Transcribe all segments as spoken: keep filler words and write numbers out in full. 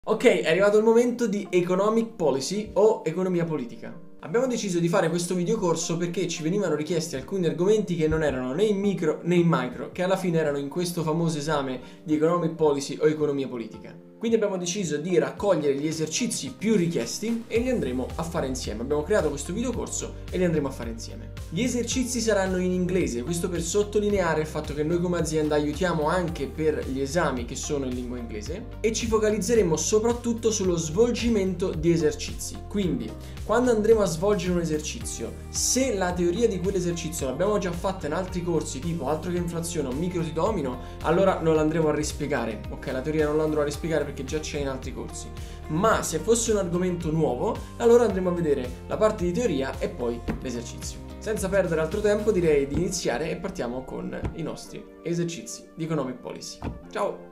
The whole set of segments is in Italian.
Ok, è arrivato il momento di Economic Policy o economia politica. Abbiamo deciso di fare questo videocorso perché ci venivano richiesti alcuni argomenti che non erano né in micro né in macro, che alla fine erano in questo famoso esame di Economic Policy o economia politica. Quindi abbiamo deciso di raccogliere gli esercizi più richiesti e li andremo a fare insieme. Abbiamo creato questo videocorso e li andremo a fare insieme. Gli esercizi saranno in inglese, questo per sottolineare il fatto che noi come azienda aiutiamo anche per gli esami che sono in lingua inglese e ci focalizzeremo soprattutto sullo svolgimento di esercizi. Quindi, quando andremo a svolgere un esercizio, se la teoria di quell'esercizio l'abbiamo già fatta in altri corsi, tipo altro che inflazione o micro di domino, allora non l'andremo a rispiegare. Ok, la teoria non l'andrò a rispiegare perché già c'è in altri corsi. Ma se fosse un argomento nuovo, allora andremo a vedere la parte di teoria e poi l'esercizio. Senza perdere altro tempo, direi di iniziare e partiamo con i nostri esercizi di Economic Policy. Ciao!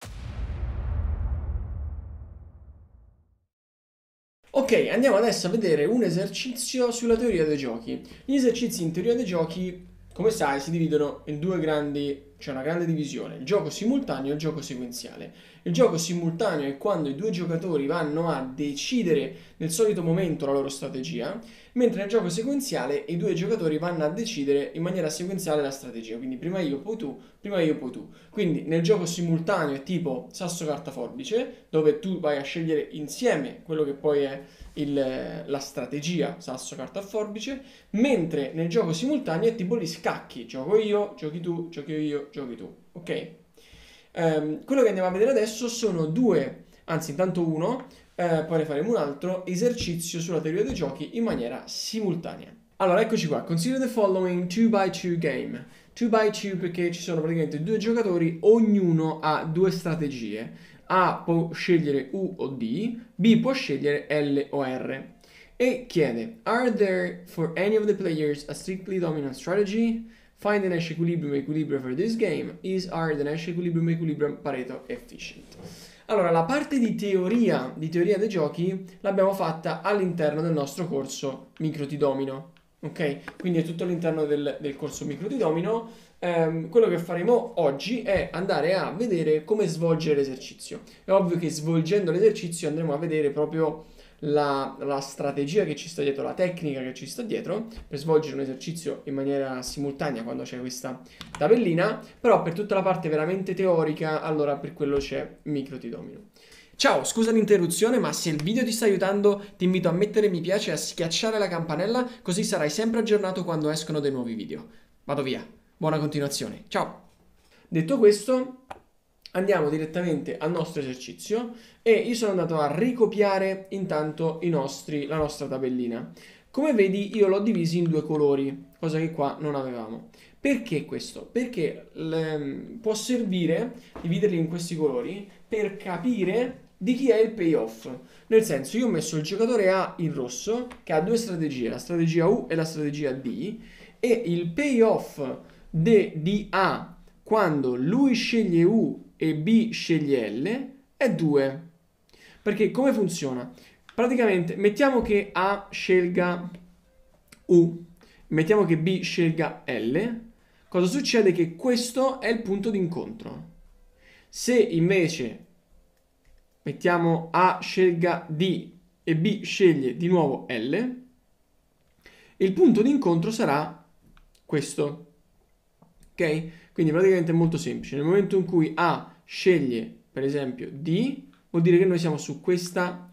Ok, andiamo adesso a vedere un esercizio sulla teoria dei giochi. Gli esercizi in teoria dei giochi, come sai, si dividono in due grandi, c'è una grande divisione, il gioco simultaneo e il gioco sequenziale. Il gioco simultaneo è quando i due giocatori vanno a decidere nel solito momento la loro strategia, mentre nel gioco sequenziale i due giocatori vanno a decidere in maniera sequenziale la strategia, quindi prima io, poi tu, prima io, poi tu. Quindi nel gioco simultaneo è tipo sasso, carta, forbice, dove tu vai a scegliere insieme quello che poi è il, la strategia sasso, carta, forbice, mentre nel gioco simultaneo è tipo gli scacchi, gioco io, giochi tu, giochi io, giochi tu, ok? Um, quello che andiamo a vedere adesso sono due, anzi intanto uno, eh, poi ne faremo un altro, esercizio sulla teoria dei giochi in maniera simultanea. Allora, eccoci qua, consider the following two by two game. two by two perché ci sono praticamente due giocatori, ognuno ha due strategie. A può scegliere U o D, B può scegliere L o R. E chiede, are there for any of the players a strictly dominant strategy? Find the Nash equilibrium equilibrium for this game. Is are the Nash equilibrium equilibrium Pareto efficient? Allora, la parte di teoria, di teoria dei giochi l'abbiamo fatta all'interno del nostro corso micro di domino. Ok? Quindi è tutto all'interno del, del corso micro di domino. Um, quello che faremo oggi è andare a vedere come svolgere l'esercizio. È ovvio che svolgendo l'esercizio andremo a vedere proprio La, la strategia che ci sta dietro, la tecnica che ci sta dietro per svolgere un esercizio in maniera simultanea quando c'è questa tabellina, però per tutta la parte veramente teorica, allora per quello c'è micro di domino. Ciao, scusa l'interruzione, ma se il video ti sta aiutando ti invito a mettere mi piace e a schiacciare la campanella, così sarai sempre aggiornato quando escono dei nuovi video. Vado via, buona continuazione, ciao! Detto questo, andiamo direttamente al nostro esercizio e io sono andato a ricopiare intanto i nostri, la nostra tabellina. Come vedi io l'ho divisi in due colori, cosa che qua non avevamo. Perché questo? Perché le, può servire dividerli in questi colori per capire di chi è il payoff. Nel senso, io ho messo il giocatore A in rosso che ha due strategie, la strategia U e la strategia D, e il payoff de, di A quando lui sceglie U e B sceglie L è due. Perché come funziona? Praticamente mettiamo che A scelga U, mettiamo che B scelga L, cosa succede? Che questo è il punto d'incontro. Se invece mettiamo A scelga D e B sceglie di nuovo L, il punto d'incontro sarà questo. Ok? Quindi praticamente è molto semplice. Nel momento in cui A sceglie, per esempio, D, vuol dire che noi siamo su questa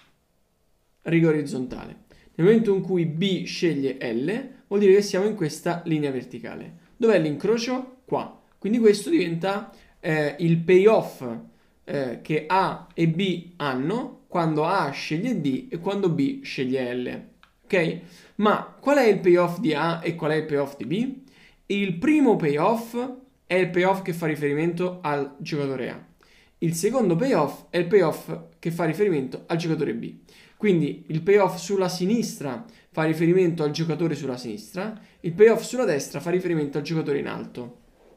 riga orizzontale. Nel momento in cui B sceglie L, vuol dire che siamo in questa linea verticale. Dov'è l'incrocio? Qua. Quindi questo diventa eh, il payoff eh, che A e B hanno quando A sceglie D e quando B sceglie L. Ok? Ma qual è il payoff di A e qual è il payoff di B? Il primo payoff è il payoff che fa riferimento al giocatore A. Il secondo payoff è il payoff che fa riferimento al giocatore B. Quindi il payoff sulla sinistra fa riferimento al giocatore sulla sinistra, il payoff sulla destra fa riferimento al giocatore in alto.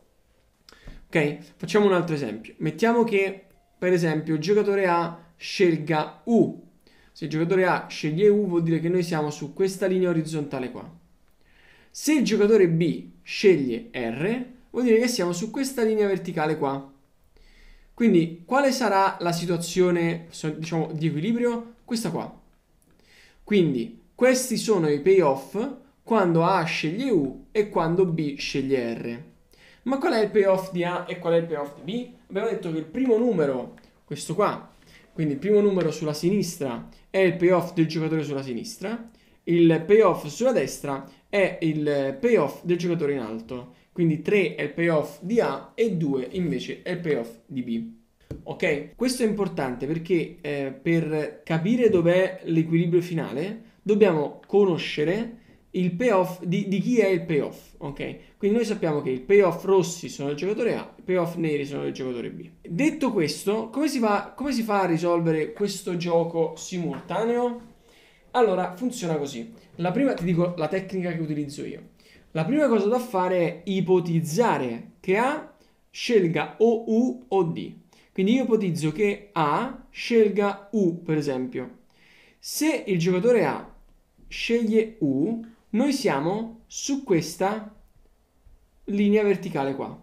Ok? Facciamo un altro esempio. Mettiamo che, per esempio, il giocatore A scelga U. Se il giocatore A sceglie U vuol dire che noi siamo su questa linea orizzontale qua. Se il giocatore B sceglie R, vuol dire che siamo su questa linea verticale qua. Quindi quale sarà la situazione, diciamo, di equilibrio? Questa qua. Quindi questi sono i payoff quando A sceglie U e quando B sceglie R. Ma qual è il payoff di A e qual è il payoff di B? Abbiamo detto che il primo numero, questo qua, quindi il primo numero sulla sinistra è il payoff del giocatore sulla sinistra, il payoff sulla destra è il payoff del giocatore in alto. Quindi tre è il payoff di A e due invece è il payoff di B. Ok? Questo è importante perché eh, per capire dov'è l'equilibrio finale dobbiamo conoscere il payoff di, di chi è il payoff. Ok? Quindi noi sappiamo che i payoff rossi sono del giocatore A, i payoff neri sono del giocatore B. Detto questo, come si fa, come si fa a risolvere questo gioco simultaneo? Allora, funziona così. La prima, ti dico la tecnica che utilizzo io. La prima cosa da fare è ipotizzare che A scelga o U o D. Quindi io ipotizzo che A scelga U, per esempio. Se il giocatore A sceglie U, noi siamo su questa linea verticale qua.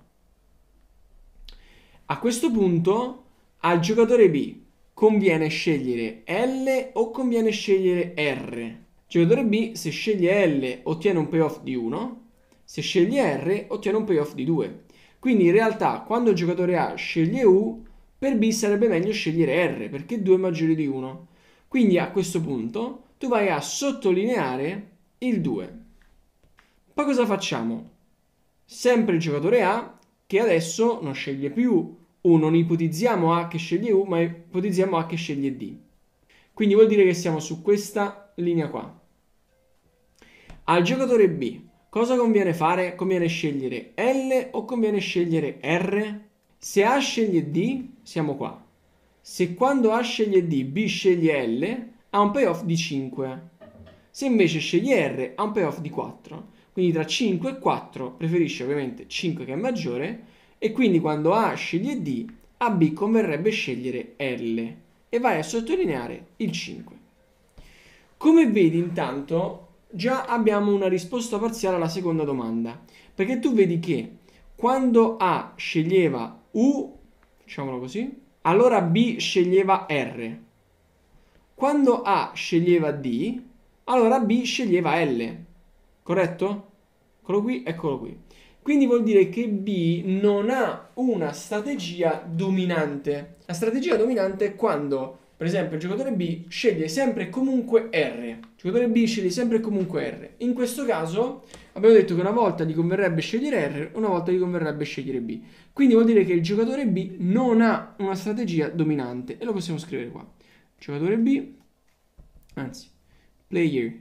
A questo punto al giocatore B conviene scegliere L o conviene scegliere R. Il giocatore B, se sceglie L, ottiene un payoff di uno, se sceglie R, ottiene un payoff di due. Quindi in realtà quando il giocatore A sceglie U, per B sarebbe meglio scegliere R, perché due è maggiore di uno. Quindi a questo punto tu vai a sottolineare il due. Poi cosa facciamo? Sempre il giocatore A, che adesso non sceglie più U, non ipotizziamo A che sceglie U, ma ipotizziamo A che sceglie D. Quindi vuol dire che siamo su questa linea qua. Al giocatore B, cosa conviene fare? Conviene scegliere L o conviene scegliere R? Se A sceglie D, siamo qua. Se quando A sceglie D, B sceglie L, ha un payoff di cinque. Se invece sceglie R, ha un payoff di quattro. Quindi tra cinque e quattro preferisce ovviamente cinque che è maggiore, e quindi quando A sceglie D, a B converrebbe scegliere L. E vai a sottolineare il cinque. Come vedi intanto già abbiamo una risposta parziale alla seconda domanda, perché tu vedi che quando A sceglieva U, facciamolo così, allora B sceglieva R. Quando A sceglieva D, allora B sceglieva L. Corretto? Eccolo qui, eccolo qui. Quindi vuol dire che B non ha una strategia dominante. La strategia dominante è quando, per esempio, il giocatore B sceglie sempre e comunque R. Il giocatore B sceglie sempre e comunque R. In questo caso abbiamo detto che una volta gli converrebbe scegliere R, una volta gli converrebbe scegliere B. Quindi vuol dire che il giocatore B non ha una strategia dominante. E lo possiamo scrivere qua. Giocatore B, anzi, player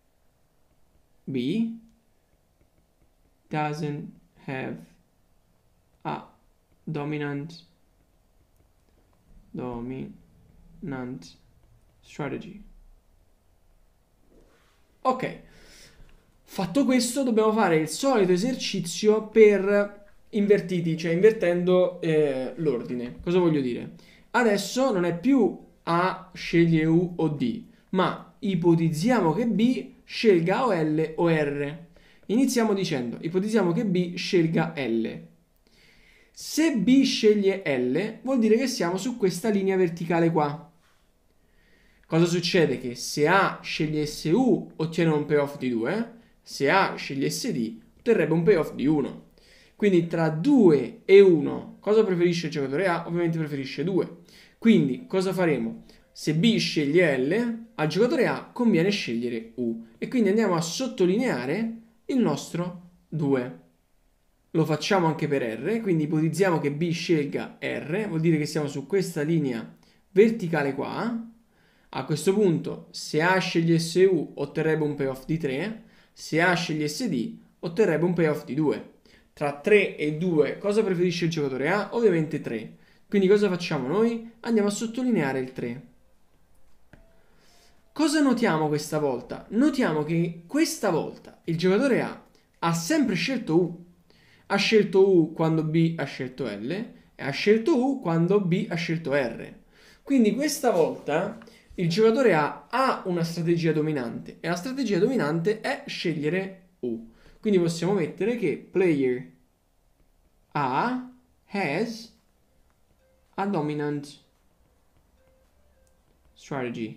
B doesn't have a dominant dominant strategy. Ok, fatto questo dobbiamo fare il solito esercizio per invertiti, cioè invertendo eh, l'ordine. Cosa voglio dire? Adesso non è più A sceglie U o D, ma ipotizziamo che B scelga o L o R. Iniziamo dicendo, ipotizziamo che B scelga L. Se B sceglie L, vuol dire che siamo su questa linea verticale qua. Cosa succede? Che se A scegliesse U, ottiene un payoff di due, se A scegliesse D, otterrebbe un payoff di uno. Quindi tra due e uno, cosa preferisce il giocatore A? Ovviamente preferisce due. Quindi cosa faremo? Se B sceglie L, al giocatore A conviene scegliere U. E quindi andiamo a sottolineare il nostro due. Lo facciamo anche per R, quindi ipotizziamo che B scelga R, vuol dire che siamo su questa linea verticale qua. A questo punto, se A scegliesse U, otterrebbe un payoff di tre, se A scegliesse D, otterrebbe un payoff di due. Tra tre e due, cosa preferisce il giocatore A? Ovviamente tre. Quindi cosa facciamo noi? Andiamo a sottolineare il tre. Cosa notiamo questa volta? Notiamo che questa volta il giocatore A ha sempre scelto U. Ha scelto U quando B ha scelto L e ha scelto U quando B ha scelto R. Quindi questa volta il giocatore A ha una strategia dominante e la strategia dominante è scegliere U. Quindi possiamo mettere che player A has a dominant strategy,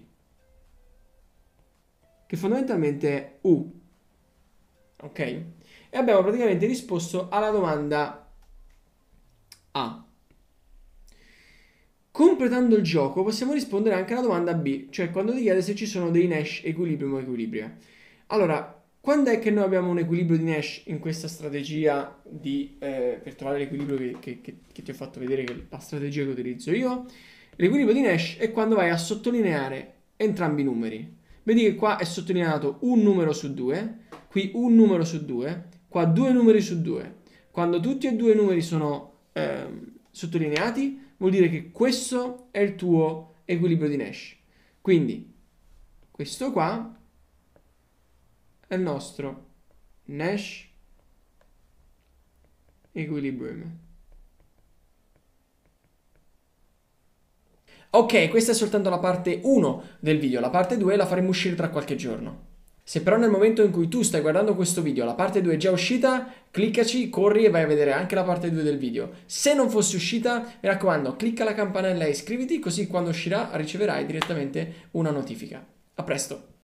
che fondamentalmente è U, ok? E abbiamo praticamente risposto alla domanda A. Completando il gioco possiamo rispondere anche alla domanda B, cioè quando ti chiede se ci sono dei Nash equilibrium o equilibria. Allora, quando è che noi abbiamo un equilibrio di Nash in questa strategia di, eh, per trovare l'equilibrio che, che, che, che ti ho fatto vedere, che è la strategia che utilizzo io? L'equilibrio di Nash è quando vai a sottolineare entrambi i numeri. Vedi che qua è sottolineato un numero su due, qui un numero su due, qua due numeri su due. Quando tutti e due i numeri sono ehm, sottolineati, vuol dire che questo è il tuo equilibrio di Nash. Quindi, questo qua è il nostro Nash equilibrium. Ok, questa è soltanto la parte uno del video, la parte due la faremo uscire tra qualche giorno. Se però nel momento in cui tu stai guardando questo video la parte due è già uscita, cliccaci, corri e vai a vedere anche la parte due del video. Se non fosse uscita, mi raccomando, clicca la campanella e iscriviti, così quando uscirà riceverai direttamente una notifica. A presto!